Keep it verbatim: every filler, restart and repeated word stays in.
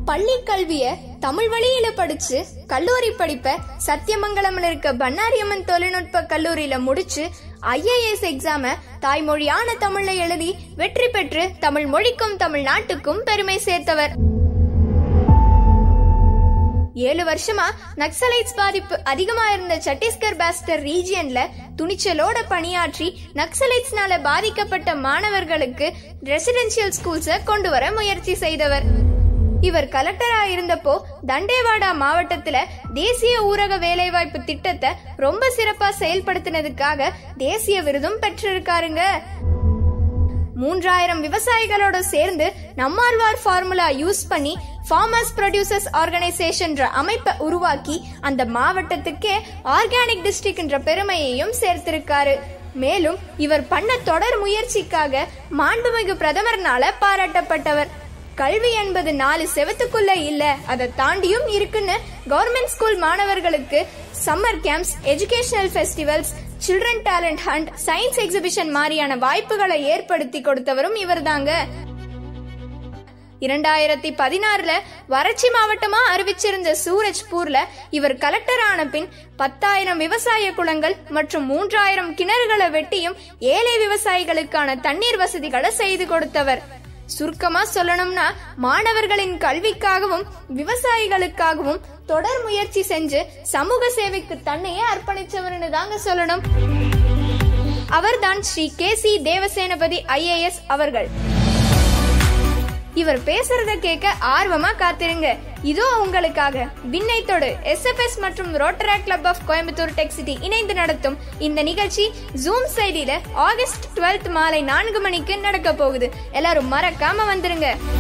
பள்ளி கல்விய தமிழ் வழியில படிச்சு கல்லூரி படிப்ப சத்தியமங்கலம்ல இருக்க பண்ணாரியம்மன் தொழில்நுட்ப கல்லூரியில முடிச்சு ஐஏஎஸ் எக்ஸாம தாய்மொழியான தமிழ்ல எழுதி வெற்றி பெற்று தமிழ் மொழிக்கும் தமிழ்நாட்டுக்கும் பெருமை சேர்த்தவர். ஏழு வருஷமா நக்சலைட்ஸ் பாதிப்பு அதிகமா இருந்த சத்தீஸ்கர் பாஸ்டர் ரீஜியன்ல துணிச்சலோட பணியாற்றி நக்சலைட்ஸ்னால பாதிக்கப்பட்ட மாணவர்களுக்கு ரெசிடென்சியல் ஸ்கூல்ஸ கொண்டு வர முயற்சி செய்தவர். இவர் கலெக்டரா இருந்தப்போ தண்டேவாடா மாவட்டத்துல தேசிய ஊரக வேலைவாய்ப்பு திட்டத்தை ரொம்ப சிறப்பா செயல்படுத்தினதுக்காக தேசிய விருதும் பெற்றிருக்காருங்க. மூன்றாயிரம் விவசாயிகளோட சேர்ந்து நம்மாழ்வார் ஃபார்முலா யூஸ் பண்ணி ஃபார்மர்ஸ் ப்ரொடியூசர்ஸ் ஆர்கனைசேஷன் அமைப்பை உருவாக்கி அந்த மாவட்டத்துக்கே ஆர்கானிக் டிஸ்ட்ரிக்ட் என்ற பெருமையையும் சேர்த்திருக்காரு. மேலும் இவர் பண்ண தொடர் முயற்சிக்காக மாண்புமிகு பிரதமர்னால பாராட்டப்பட்டவர். கல்வி என்பது நாலு செவத்துக்குள்ள இல்ல, அதை தாண்டியும் இருக்குன்னு கவர்மெண்ட் ஸ்கூல் மாணவர்களுக்கு summer camps, educational festivals, children talent hunt, science exhibition மாதிரியான வாய்ப்புகளை ஏற்படுத்தி கொடுத்தவரும் இவர் தாங்க. இரண்டாயிரத்தி பதினாறுல வறட்சி மாவட்டமா அறிவிச்சிருந்த சூரஜ்பூர்ல இவர் கலெக்டர் ஆன பின் பத்தாயிரம் விவசாய குளங்கள் மற்றும் மூன்றாயிரம் கிணறுகளை வெட்டியும் ஏழை விவசாயிகளுக்கான தண்ணீர் வசதிகளை செய்து கொடுத்தவர். சுருக்கமா சொல்லணும்னா மாணவர்களின் கல்விக்காகவும் விவசாயிகளுக்காகவும் தொடர் முயற்சி செஞ்சு சமூக சேவைக்கு தன்னையே அர்ப்பணிச்சவர்னு தாங்க சொல்லணும். அவர்தான் Shri K C Devasenapathi IAS அவர்கள். இவர் பேசுறத கேட்க ஆர்வமா காத்திருங்க. இதோ உங்களுக்காக விண்ணை தொடு எஸ் எஃப் எஸ் மற்றும் rotary club of Coimbatore tech city இணைந்து நடத்தும் இந்த நிகழ்ச்சி ஜூம் செயலியில ஆகஸ்ட் டுவெல்த் மாலை நான்கு மணிக்கு நடக்க போகுது. எல்லாரும் மறக்காம வந்துருங்க.